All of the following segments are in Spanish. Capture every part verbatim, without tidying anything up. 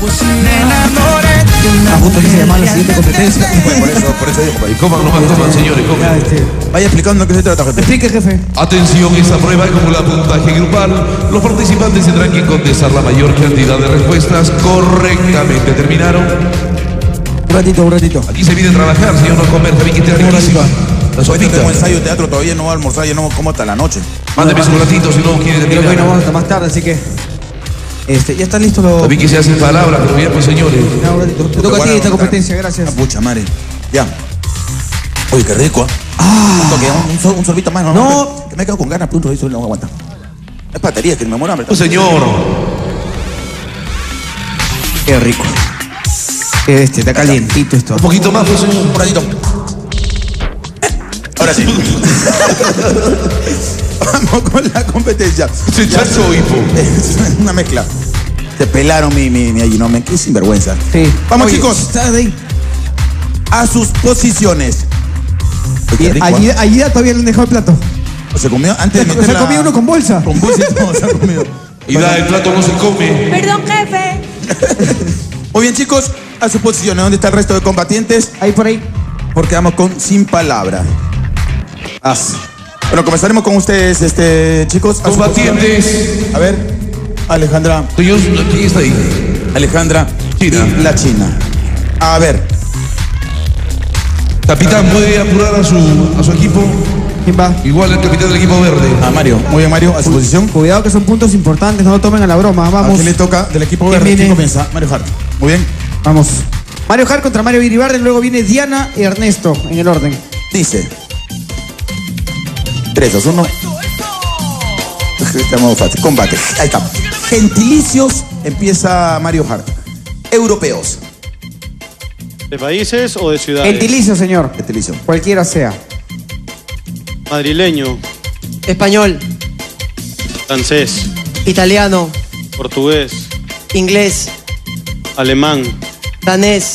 Me enamoré de una Ah, justo que se llama la siguiente competencia. Bueno, por eso, por eso digo, Y coman nomás, coman, señores, Ya, coman. este, vaya explicando qué se trata, jefe. explique, jefe. Atención, esta prueba acumula puntaje grupal. Los participantes tendrán que contestar la mayor cantidad de respuestas correctamente. ¿Terminaron? Un ratito, un ratito. Aquí se viene a trabajar, señor, no comer, también que esté riquísima. La Hoy sopita. tengo ensayo de teatro, todavía no voy a almorzar, ya no como hasta la noche. Mándeme su ratito si no quiere Creo que terminar. hoy nos vamos hasta más tarde, así que. Este, ya están listos los. También que se hacen palabras, pero bien, pues, señores. Ya, un ratito. Te toca a ti esta competencia, gracias. Ah, pucha madre. Ya. Oye, qué rico, ¿eh? Ah, Un, toque, un, un sol- un sorbito más, ¿no? No. Que me quedo con ganas, punto, eso no aguanta. Es batería, que me muero hambre. Oh, señor. qué rico. Este, está calientito esto. Un poquito más, pues, señor. Un ratito. Ahora sí. Vamos con la competencia. Se chacho, hipo. Es una mezcla. Te pelaron mi, mi, mi allinomen. Qué sinvergüenza. Sí. Vamos, Oye, chicos. está ahí. A sus posiciones. Oye, qué rico, Allí, ¿eh? allí todavía le han dejado el plato. Se comió antes de Se, meter se la... comió uno con bolsa. Con bolsa y todo, se ha comido. Y da, el plato no se come. Perdón, jefe. Muy bien, chicos. A sus posiciones. ¿Dónde está el resto de combatientes? Ahí por ahí. Porque vamos con sin palabra. As. Bueno, comenzaremos con ustedes, este, chicos. A sus Combatientes. posiciones. A ver, Alejandra. Señor, ¿quién está ahí? Alejandra. China. Y la China. A ver. Capitán, ¿puede apurar a su, a su equipo? ¿Quién va? Igual el capitán del equipo verde. A Mario. Muy bien, Mario. A su posición. Cuidado que son puntos importantes, no lo tomen a la broma. ¿A Vamos. quién le toca del equipo ¿Quién verde? ¿Quién viene? comienza? Mario Hart. Muy bien. Vamos. Mario Hart contra Mario Viribarren, luego viene Diana y Ernesto en el orden. Dice. tres, dos, uno. Estamos fácil. Combate. Ahí está. Gentilicios. Empieza Mario Hart. Europeos. ¿De países o de ciudades? Gentilicio, señor. Gentilicio. Cualquiera sea. Madrileño, Español, francés, italiano, portugués, inglés, alemán, danés,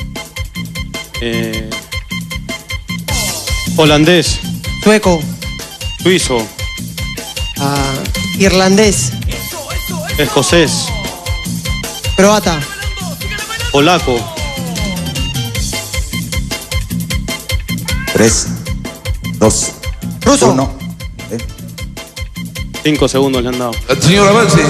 eh, holandés, sueco, suizo, ah, irlandés, escocés, croata, polaco, tres, dos, ruso, uno. ¿Eh? cinco segundos le han dado. Señor, avance.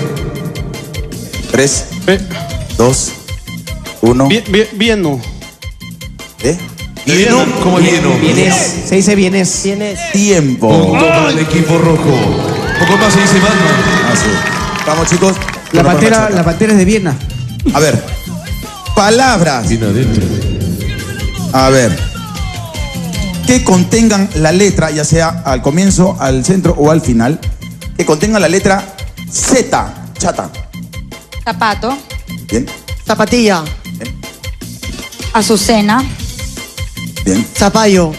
tres, Ve- dos, uno. Bien, bien, bien, no. ¿Eh? ¿Vieno? ¿Cómo es vieno? Vienes. Se dice vienes. tienes Tiempo. Punto para el equipo rojo. Un poco más se dice Batman. Así. Vamos, chicos. La Uno para pantera, Machaca. la pantera es de Viena. A ver. Palabras. Viene adentro. A ver. Que contengan la letra, ya sea al comienzo, al centro o al final, que contengan la letra Z. Chata. Zapato. Bien, zapatilla, Azucena. bien. zapallo,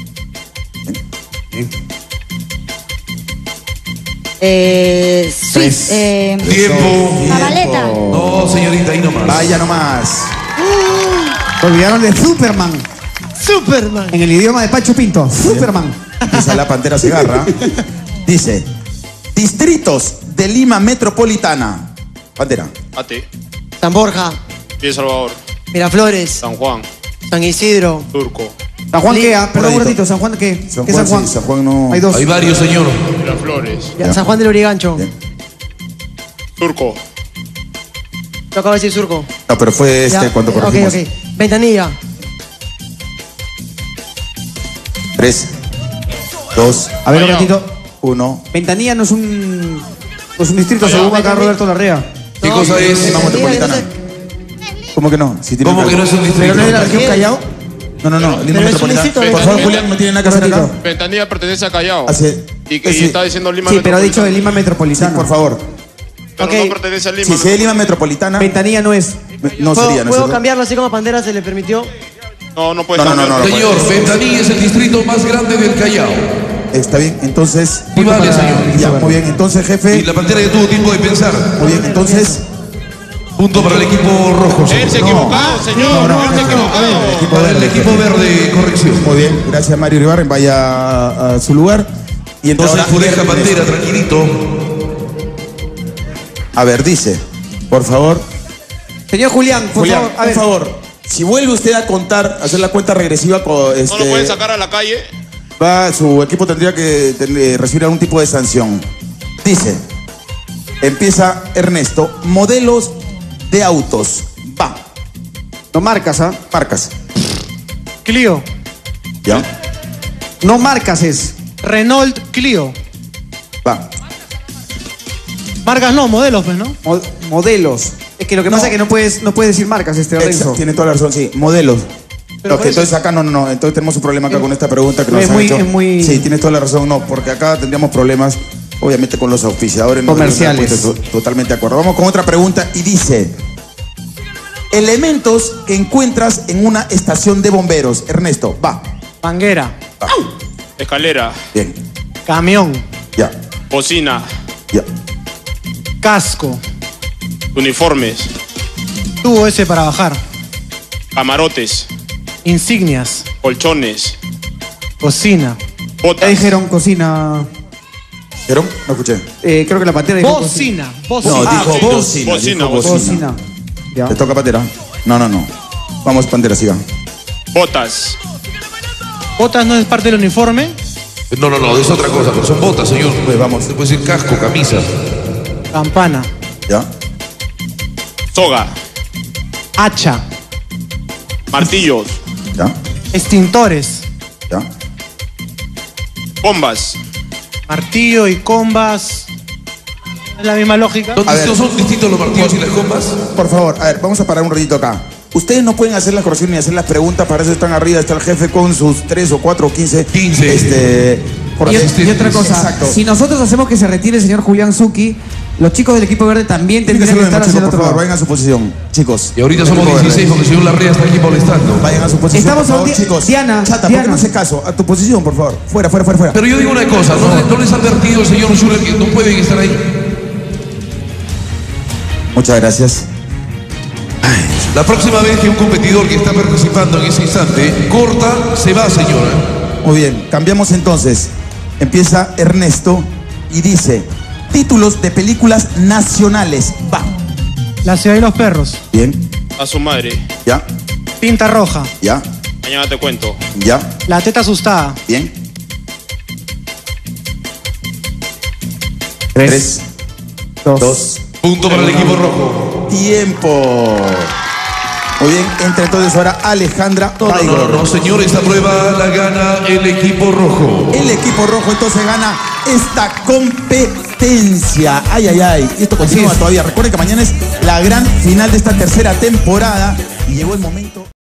Eh, Suiz. Eh, Tiempo. Zabaleta. No, señorita, ahí nomás. Vaya nomás. Olvidaron de Superman. Superman, En el idioma de Pacho Pinto. Superman. Esa la pantera se agarra. Dice, distritos de Lima Metropolitana. Pantera. Ate, San Borja, Villa Salvador, Miraflores, San Juan, San Isidro, Turco, ¿San Juan Li- qué? Ah, perdón un Moradito. ratito. ¿San Juan qué? San ¿Qué Juan, San Juan? sí, San Juan no. Hay dos. Hay varios, señor. Miraflores, ya, San Juan del Urigancho. Bien. Turco, Yo acabo de decir surco. No, pero fue este Ya, cuando ok, corregimos. ok. Ventanilla, Tres, dos, A ver, un Callao. ratito. uno. Ventanilla no es un. No es un distrito, Callao. según acá Roberto Larrea. ¿Qué No, cosa es? Lima Metropolitana. ¿Cómo que no? Si tiene ¿Cómo que no es un distrito? ¿Pero no es de la región Bien. Callao? No, no, no. Lima Pero es un Metropolitana. distrito de Por favor, Ventanilla. Julián, no tiene nada que hacer acá. Ratito. Ventanilla pertenece a Callao. Hace- Y, y ese- está diciendo Lima Sí, pero ha dicho de Metropolitana. Lima Sí, Metropolitana. por favor. Pero Ok. no pertenece a Lima. Si es Lima Metropolitana, Ventanilla no es. no ¿Puedo, sería, ¿no es ¿puedo cierto? cambiarlo así como a Pantera se le permitió? No, no puede No, no, no, cambiar. no, Señor, Ventanilla es el distrito más grande del Callao. Está bien, entonces. Y vale, para- señor. Ya, muy bien, entonces, Y jefe. la pantera ya tuvo tiempo de pensar. Muy bien, entonces. Punto para el equipo rojo. señor. Él se No. equivocado, señor. No, no, Él se no, no. equivocado. Equipo Para el verde. equipo verde, corrección. Muy bien, gracias Mario Ribarren, vaya a, a su lugar. Y entonces Entonces, Fureja Pantera, tranquilito. A ver, dice, por favor, Señor Julián, por Julián, favor, a por ver. favor, si vuelve usted a contar, a hacer la cuenta regresiva, con, este, ¿No lo pueden sacar a la calle? va, su equipo tendría que ten- eh, recibir algún tipo de sanción. Dice, empieza Ernesto, modelos de autos. Va, No marcas, ¿ah? marcas. Clio. Ya, No marcas es. Renault Clio. va. Marcas no, modelos, pues, ¿no? Mo- modelos. Es que lo que No. pasa es que no puedes, no puedes decir marcas, este Renzo. Exacto, tiene toda la razón, sí. Modelos. Pero No, por que eso- entonces acá no, no, no. Entonces tenemos un problema acá Es- con esta pregunta que nos es han muy- hecho. es muy- Sí, tienes toda la razón, no, porque acá tendríamos problemas, obviamente, con los auspiciadores. no Comerciales. deberíamos estar to- Totalmente de acuerdo. Vamos con otra pregunta y dice: elementos que encuentras en una estación de bomberos. Ernesto, va. Manguera. Escalera, Bien, Camión. ya, bocina, ya. Casco. uniformes, Tubo ese para bajar. camarotes, Insignias. colchones, Cocina. Ya botas, dijeron cocina. ¿Vieron? No escuché. Eh, creo que la pantera dijo cocina. Bocina. Bocina. No, Ah, dijo sí. bocina. Bocina, dijo bocina. Cocina. Ya. ¿Te toca Pantera? No, no, no. Vamos, Pantera, siga. botas, Botas no es parte del uniforme. No, no, no, es otra cosa, pero son botas, señor. Pues vamos. Se puede decir casco, camisa. Campana. Ya, soga, Hacha. martillos, ya, Extintores. ya. bombas, Martillo y combas. ¿Es la misma lógica? ¿No, A ver. ¿No son distintos los martillos y las combas? Por favor, a ver, vamos a parar un ratito acá. Ustedes no pueden hacer las correcciones ni hacer las preguntas, para eso están arriba, está el jefe con sus tres o cuatro o quince. quince. Este, por Y, asistir. y otra cosa, Exacto. si nosotros hacemos que se retire el señor Julián Zucchi, los chicos del equipo verde también Tienen que tendrían que hacerlo de estar hacia chicos, el por otro favor, lado. vayan a su posición, chicos. Y ahorita somos Equipo verde. dieciséis porque el señor Larrea está aquí molestando. Vayan a su posición, Estamos por a un favor, di- chicos. Diana, Chata, ¿por Diana. qué no hace caso? A tu posición, por favor. Fuera, fuera, fuera, fuera. Pero yo digo una cosa, ¿no, ¿no les ha advertido el señor Schuller que no pueden estar ahí? Muchas gracias. La próxima vez que un competidor que está participando en ese instante corta, se va, señora. Muy bien, cambiamos entonces. Empieza Ernesto y dice: títulos de películas nacionales. Va. La ciudad y los perros. Bien, a su madre. ya, Tinta roja. ya, Mañana te cuento. ya, La teta asustada. bien. Tres, Tres, dos. dos, Punto para el equipo rojo. tiempo. Muy bien, entra entonces ahora Alejandra No, no, no, Baigor. no, señor, esta prueba la gana el equipo rojo. El equipo rojo entonces gana esta competencia. Ay, ay, ay. Y esto continúa todavía. Recuerden que mañana es la gran final de esta tercera temporada y llegó el momento.